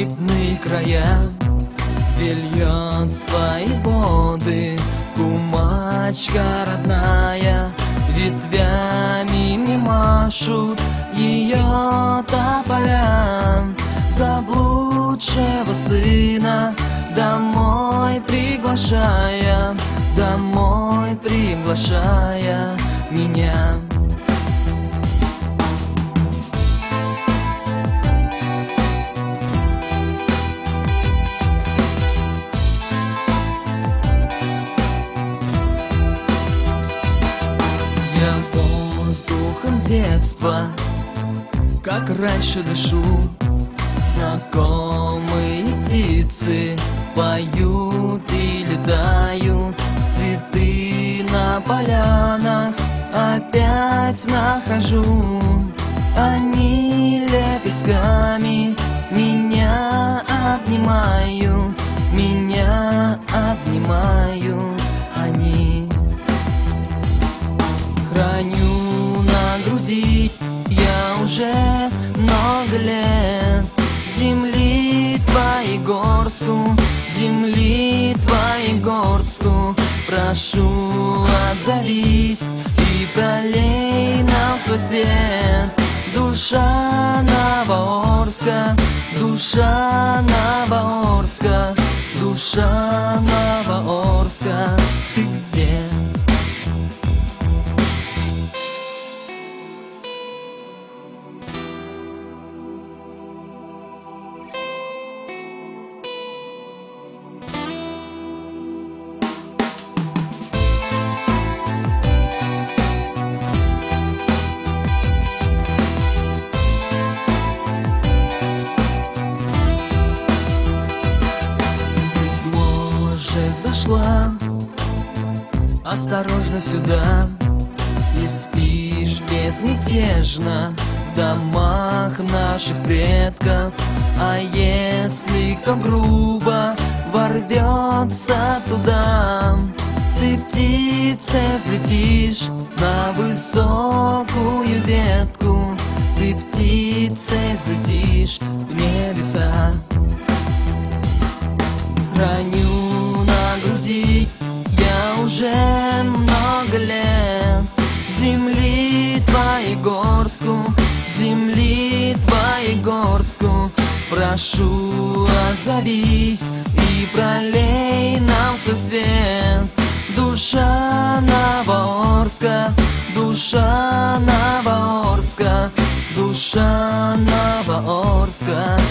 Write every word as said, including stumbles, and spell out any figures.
степные края, где льет свои воды кумачка родная. Ветвями мне машут ее тополя, заблудшего сына домой приглашая, домой приглашая меня. Я воздухом детства, как раньше дышу. Знакомые птицы поют и летают, цветы на полянах опять нахожу. Они лепестками меня обнимают, меня обнимают они. Храню на груди я уже много лет земли твоей горстку, земли твоей горстку. Прошу, отзовись и пролей нам свой свет. Душа Новоорска, душа Новоорска, душа Новоорска, ты где? Зашла осторожно сюда и спишь безмятежно в домах наших предков. А если кто грубо ворвется туда, ты птицей взлетишь на высокую ветку, ты птицей взлетишь в небеса. Храню на груди я уже много лет земли твоей горстку, земли твоей горстку. Прошу, отзовись и пролей нам свой свет. Душа Новоорска, душа Новоорска, душа Новоорска.